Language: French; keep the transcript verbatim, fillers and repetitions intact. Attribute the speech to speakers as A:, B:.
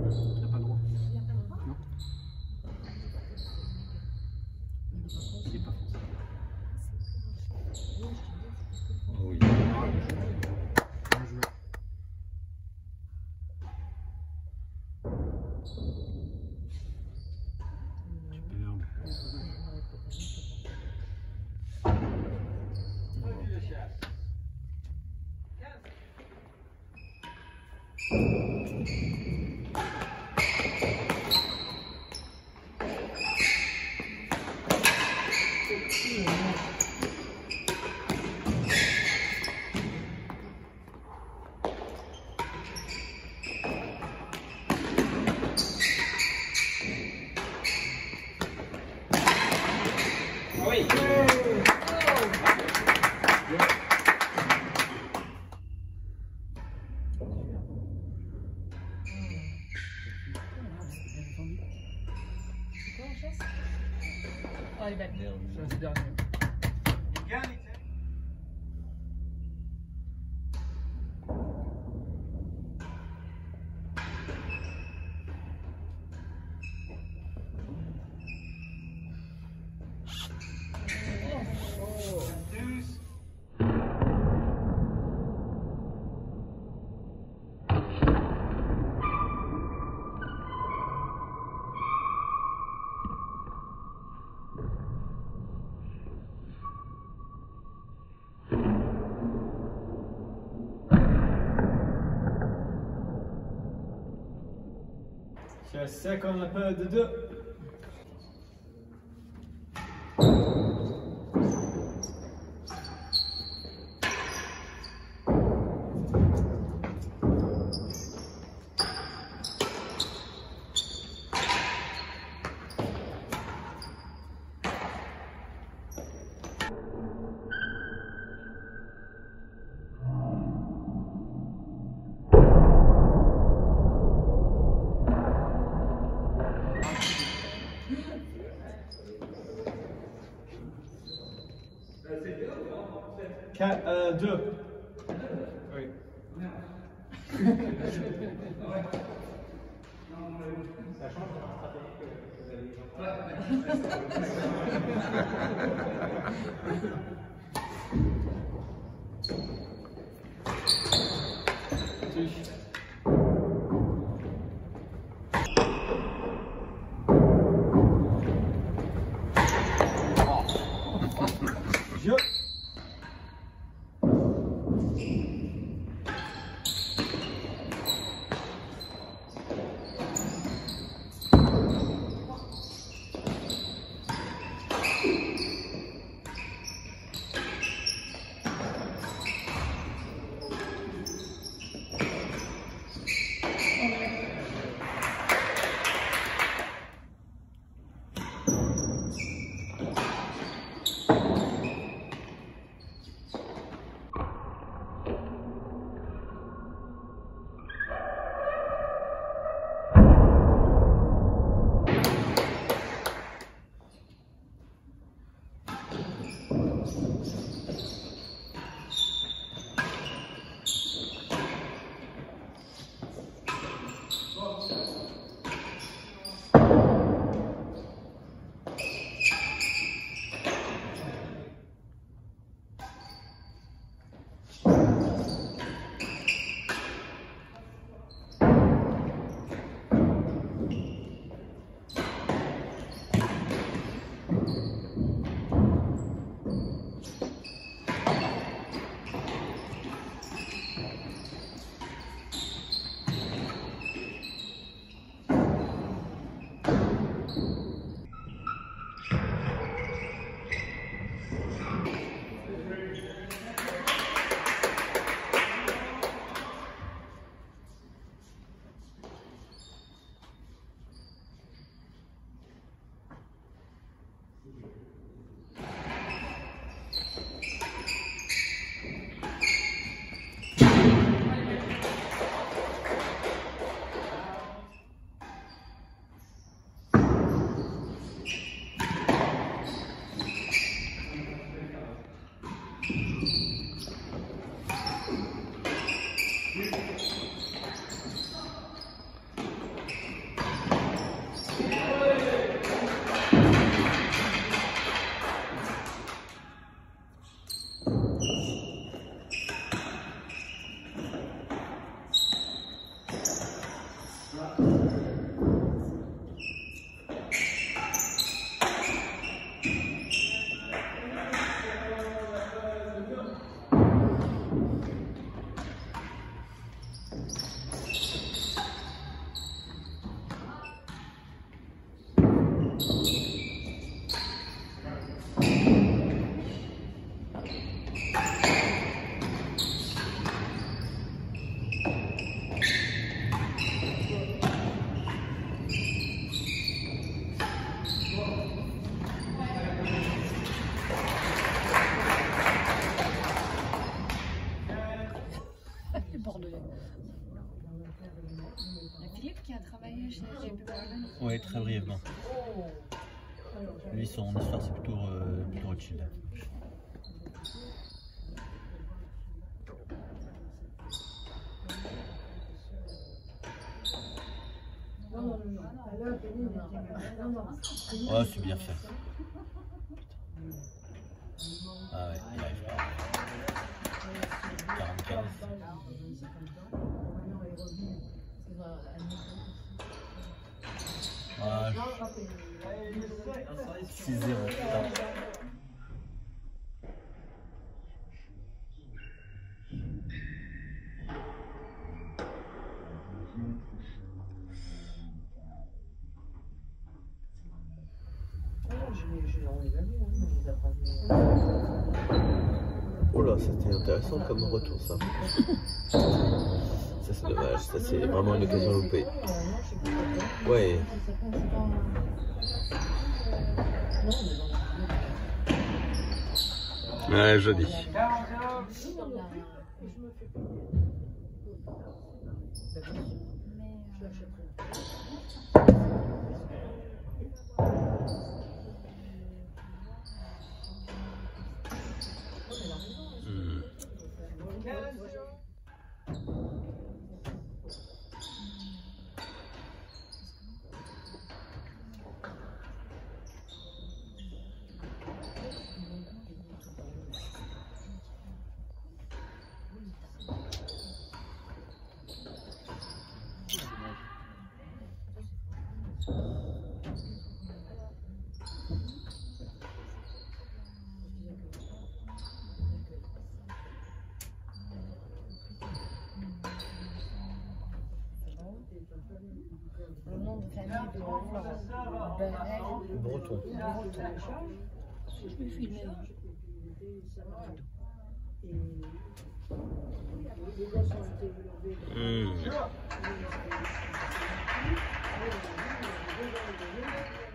A: T'as pas le droit. Non. C'est pas français.
B: Oh oui.
A: Bien joué. Superbe.
B: Oui.
C: Oh, il va bien.
A: C'est dernier.
B: Je sais qu'on a peur de deux. quatre, euh, deux. Oui. Ça change de la stratégie que vous allez. Touche. Je.
C: Philippe qui a travaillé chez J P Morgan.
D: Oui, très brièvement. Lui, son histoire, c'est plutôt, euh, plutôt Rothschild. Oh, c'est bien fait. Ah ouais, il arrive pas. quarante-quinze. Ah, six zéro.
E: Oh là, c'était intéressant comme retour ça. Ça c'est dommage, ça c'est vraiment une occasion loupée. Ouais. Ouais, joli.
C: Le nom de famille de Breton.
E: Breton.
C: Je peux filmer.
E: Mmh.